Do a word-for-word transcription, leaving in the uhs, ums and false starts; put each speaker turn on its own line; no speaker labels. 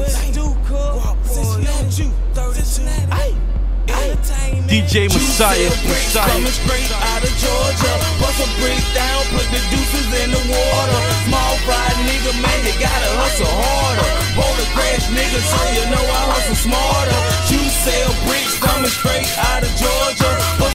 D J Messiah, Messiah.
Coming straight out of Georgia. Bust a brick down, put the deuces in the water. Small fried nigga, man, you gotta hustle harder. Roller crash nigga, so you know I hustle smarter. You sell bricks coming straight out of Georgia.